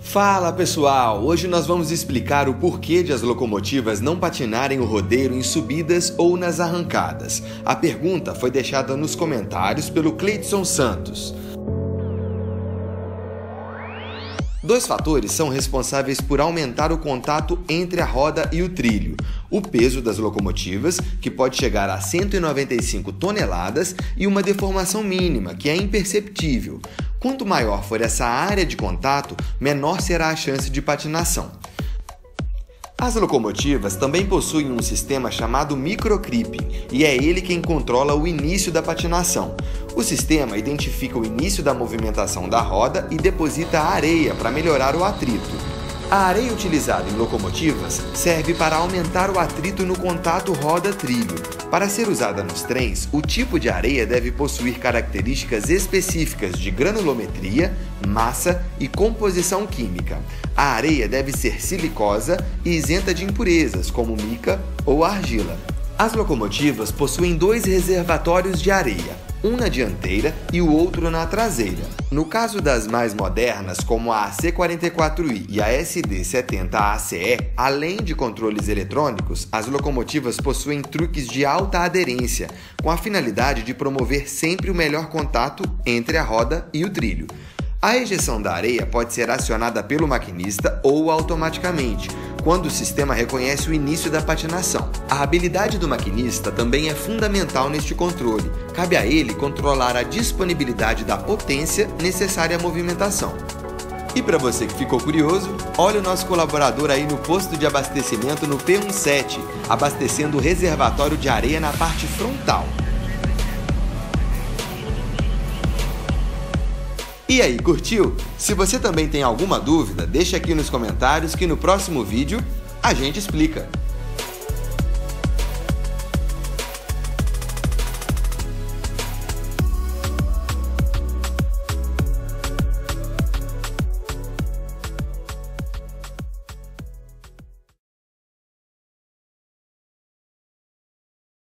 Fala pessoal, hoje nós vamos explicar o porquê de as locomotivas não patinarem o rodeiro em subidas ou nas arrancadas. A pergunta foi deixada nos comentários pelo Cleidson Santos. Dois fatores são responsáveis por aumentar o contato entre a roda e o trilho: o peso das locomotivas, que pode chegar a 195 toneladas, e uma deformação mínima, que é imperceptível. Quanto maior for essa área de contato, menor será a chance de patinação. As locomotivas também possuem um sistema chamado microclipping, e é ele quem controla o início da patinação. O sistema identifica o início da movimentação da roda e deposita a areia para melhorar o atrito. A areia utilizada em locomotivas serve para aumentar o atrito no contato roda-trilho. Para ser usada nos trens, o tipo de areia deve possuir características específicas de granulometria, massa e composição química. A areia deve ser silicosa e isenta de impurezas, como mica ou argila. As locomotivas possuem dois reservatórios de areia, um na dianteira e o outro na traseira. No caso das mais modernas, como a AC44i e a SD70ACE, além de controles eletrônicos, as locomotivas possuem truques de alta aderência, com a finalidade de promover sempre o melhor contato entre a roda e o trilho. A ejeção da areia pode ser acionada pelo maquinista ou automaticamente, quando o sistema reconhece o início da patinação. A habilidade do maquinista também é fundamental neste controle. Cabe a ele controlar a disponibilidade da potência necessária à movimentação. E para você que ficou curioso, olha o nosso colaborador aí no posto de abastecimento no P17, abastecendo o reservatório de areia na parte frontal. E aí, curtiu? Se você também tem alguma dúvida, deixa aqui nos comentários que no próximo vídeo a gente explica.